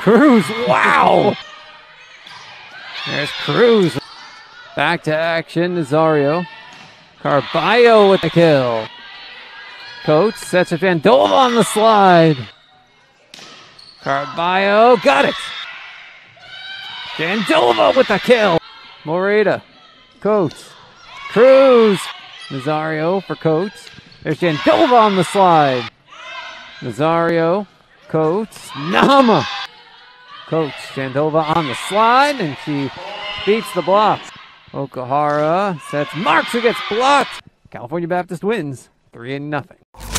Cruz, wow! There's Cruz. Back to action, Nazario. Caraballo with the kill. Coates sets up Jandova on the slide. Caraballo got it. Jandova with the kill. Morita. Coates. Cruz. Nazario for Coates. There's Jandova on the slide. Nazario. Coates. Nama. Coates. Jandova on the slide, and she beats the block. Okahara sets marks who gets blocked. California Baptist wins 3-0.